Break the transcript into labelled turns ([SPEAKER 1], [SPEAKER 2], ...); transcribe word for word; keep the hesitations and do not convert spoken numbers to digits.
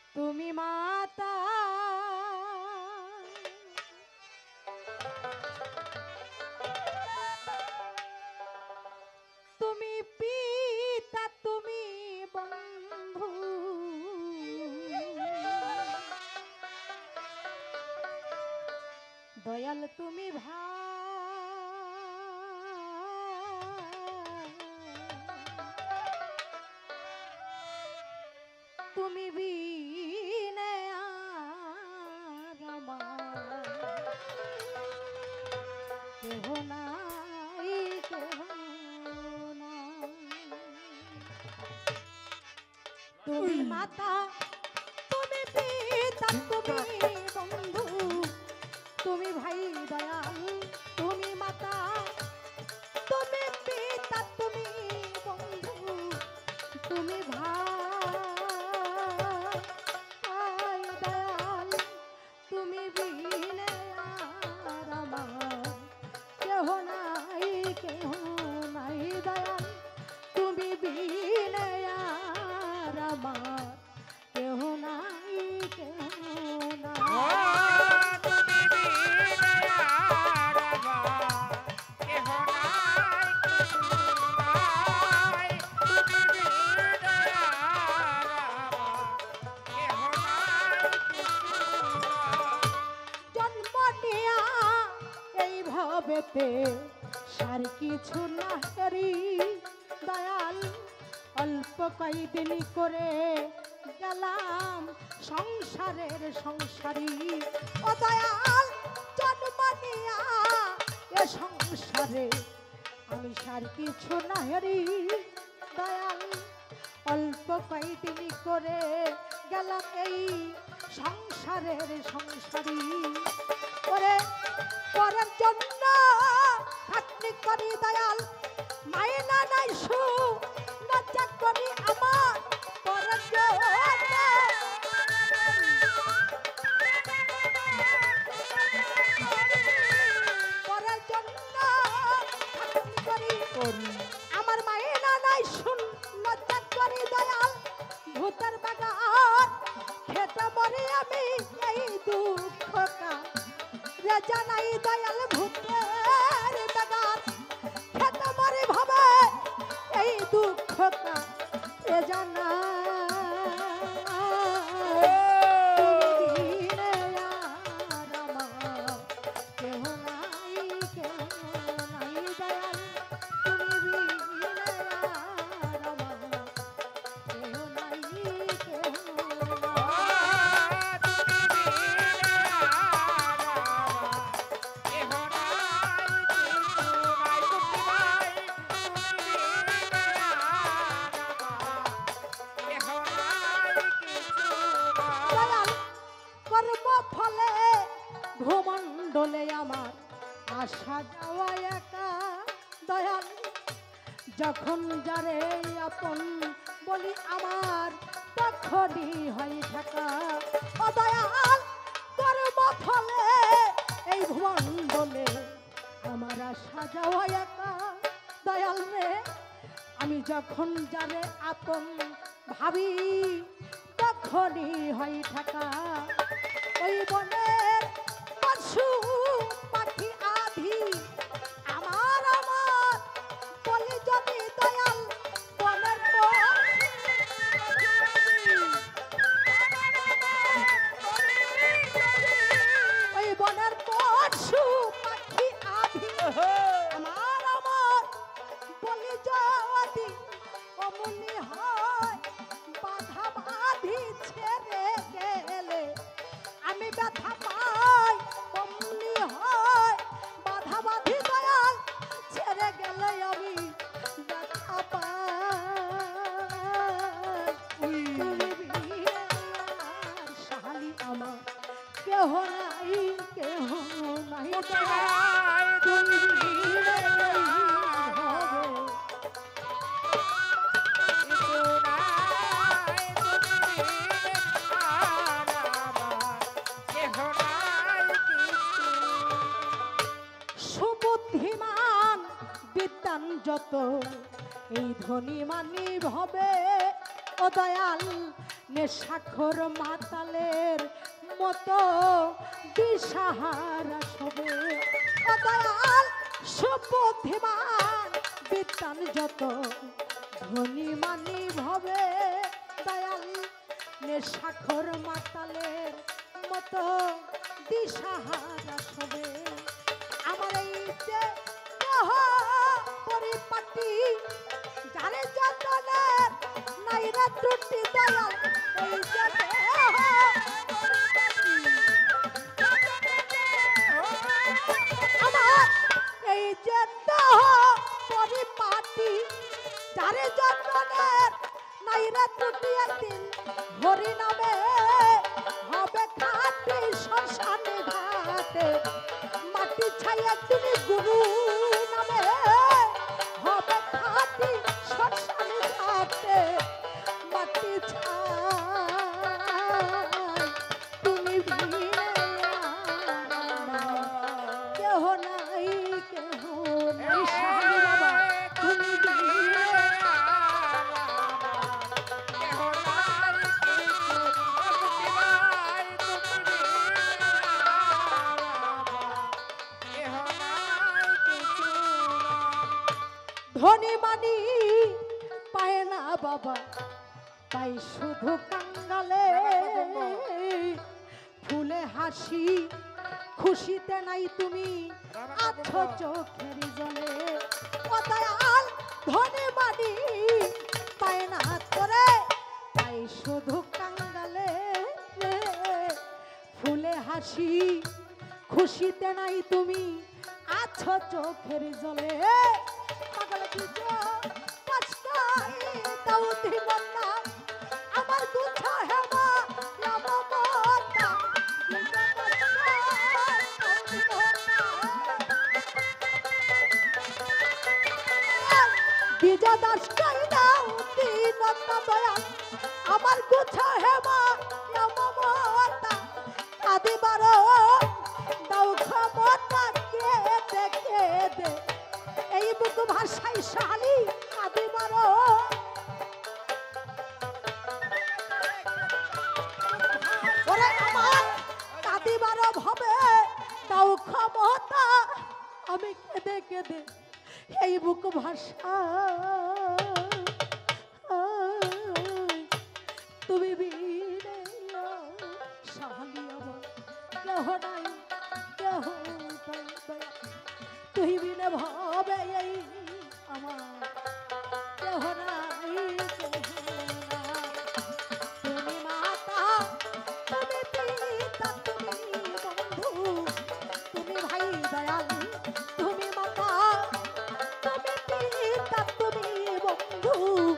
[SPEAKER 1] তুমি মাতা তুমি পিতা তুমি বন্ধু দয়াল তুমি ভাই তুমি বিনে আর আমার কেহ নাই কেহ নাই। তুমি মাতা তুমি পিতা তুমি বন্ধু তুমি ভাই দয়াল তুমি মাতা তুমি পিতা তুমি বন্ধু তুমি ভাই দয়াল তুমি বিনে আর আমার কেহ নাই কেহ নাই দয়াল তুমি বিনে আর আমার কেহ নাই কেহ নাই। বেতে সার কিছু না করি দয়াল অল্প কয়েকদিন করে গেলাম সংসারের সংসারী ও দয়াল জন্ম নিয়া এ সংসারে আমি সার কিছু না করি দয়াল অল্প কয়েকদিন করে গেলাম এই সংসারের সংসারী ওরে করার জন্য খাটনি করি দয়াল মায়না নাই সু লজ্জা করি আমার করার জন্য করার জন্য খাটনি করি আমার মায়না নাই শুন লজ্জা করি দয়াল ভূতের বাগান খেতে মরি আমি এই দুঃখ জানাই দয়াল ভূতের বাগান খেতে মরে ভাবে এই দুঃখ এ জানা ভূমণ্ডলে আমার আসা যাওয়া একা দয়াল যখন যারে আপন বলি আমার তখনই হয় থাকা ও দয়াল কর্ম ফলে এই ভূমণ্ডলে আমার আসা যাওয়া একা দয়াল রে আমি যখন যারে আপন ভাবি তখনই হয় থাকা ওই বনের পশু পাখি আধি আমার আমার বলি যদি দয়াল বনের ওই বনের পশু পাখি আধি আমার আমার বলি যদি অমনি হয় বাধা বাধি ছেড়ে গেলে আমি ব্যথা পাই অমনি হয় বাধা বাধি দয়াল ছেড়ে গেলে আমি ব্যথা পাই তুমি শালি আমার কেহ নাই কেহ নাই তুমি যত এই ধনী মানি ভবে ও দয়াল নেশাখোর মাতালের মতো দিশাহারা সবে ও দয়াল সুবুদ্ধিমান বিদ্যান যত ধনী মানি ভবে দয়াল নেশাখোর মাতালের মতো দিশাহারা সবে আমার এই যে দেহ পরিপাটি জানে যতনের নাইরা টুটি দয়াল এই যে দেহ পরিপাটি আমার এই যে দেহ পরিপাটি জানে যতনের নাইরা টুটি একদিন হরি নামে হবে খাটি শ্মশানে ঘাটে মাটি ছাইয়া তুমি গুরু নামে হবে খাটি শ্মশানে ঘাটে মাটি ছাই তুমি বিনে কেহ নাই কেহ নাই স্বামী বাবা তুমি বিনে ধনী মানি পায় না বাবা তাই শুধু কাঙ্গালে ফুলে হাসি খুশিতে নাই তুমি আছো চোখের জলে ও দয়াল ধনী মানি পায় না তোরে তাই শুধু কাঙ্গালে ফুলে হাসি খুশিতে নাই তুমি আছো চোখের জলে আমার গুছা হেমা বিজয় দাস কাইদা আমার গুছা হেমা আদিবার দাও ক্ষমতা কে দেখে দে এই বুক ভাষায় শালি আদি মারো ওরে আমার কাদি মারো ভাবে তাও ক্ষমতা আমি কেঁদে কেঁদে এই বুক ভাষা তুমি বিনে শালি আমার কেহ নাই কেহ তুই বিনে ভাবে এই আমার কেহ নাই তুমি মাতা তুমি পিতা তুমি বন্ধু তুমি ভাই দয়াল তুমি মাতা তুমি পিতা তুমি বন্ধু